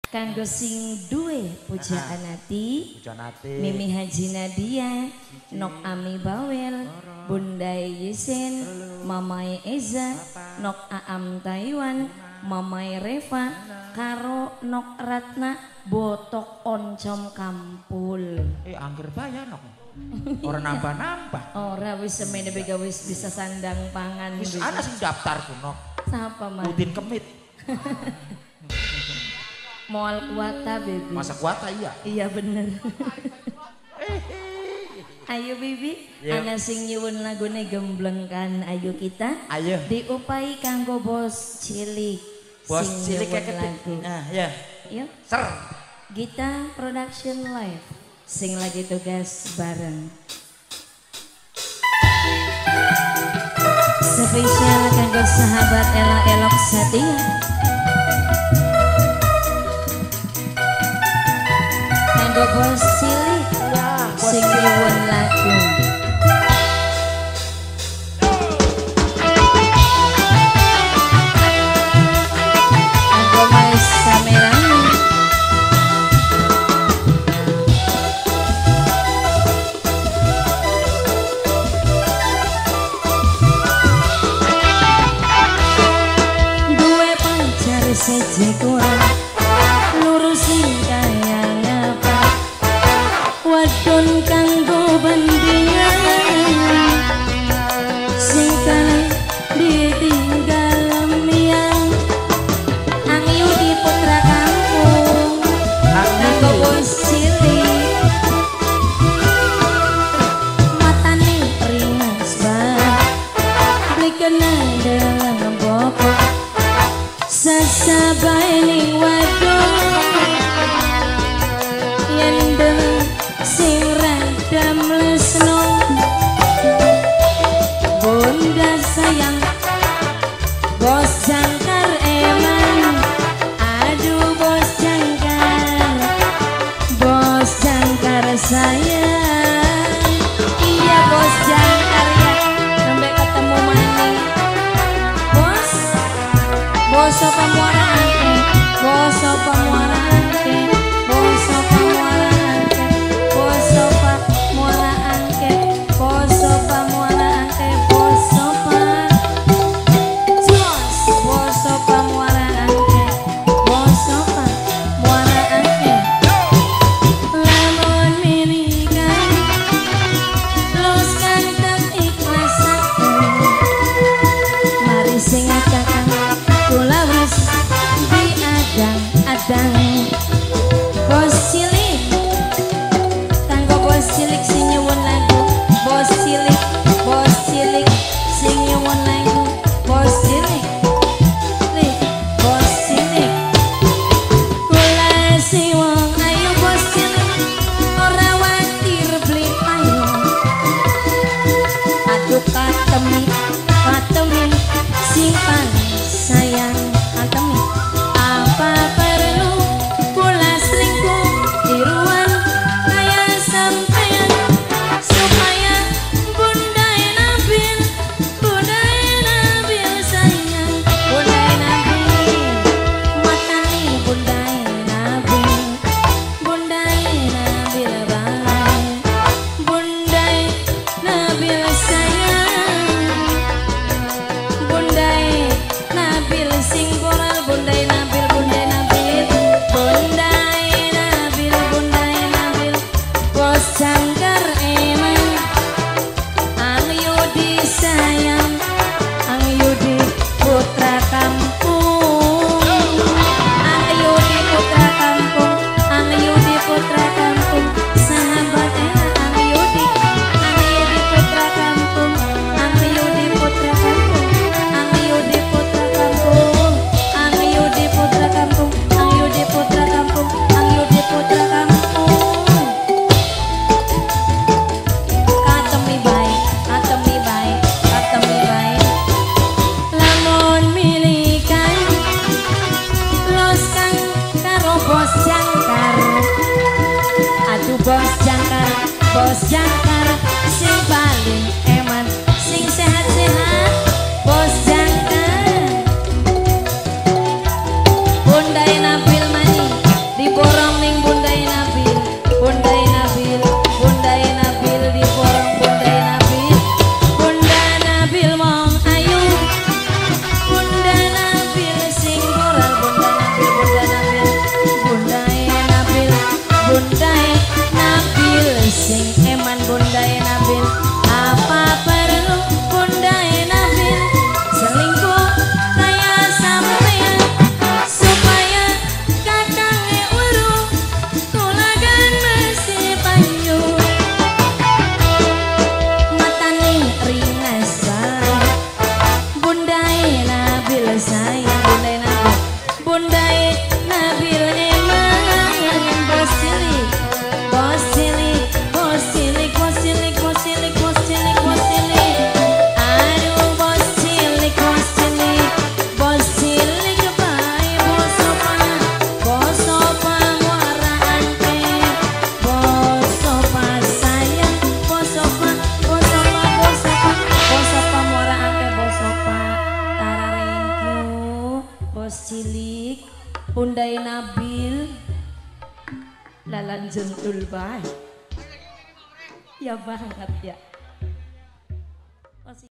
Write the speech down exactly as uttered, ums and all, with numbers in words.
Kanggo sing duwe pujaan ati, Pujaan ati. Mimi Haji Nadia, Nok Ami Bawel, Bundai Yesen, Mamai Eza, Nok Aam Taiwan, Mamai Reva, karo Nok Ratna, Botok Oncom Kampul. Eh angger bayar nok. Orang nambah-nambah. Ora wis semene bega wis bisa sandang pangan. Wis ana sing daftar kuno. Sapa man? Udin Kemit. Moal kuata baby. Masa kuata iya. Iya bener. Ayo bibi, yeah. Ana sing nyuwun lagune gemblengkan ayo kita. Ayo. Diupai kanggo bos cilik. Bos sing cilik kayak lagu. Nah, ya. Yuk. Ser. Gita Production Live. Sing lagi tugas bareng. Spesial kanggo sahabat Ela Elok Setia. Kanggo bos cilik sing nyuwun lagu. Kanggo Mas Samerani. Duwe pacar seje kurang lurusin kaya ngapa wadon kanggo Bos Cilik, Pundai Nabil, Lalan Jentul bae. Ya banget ya.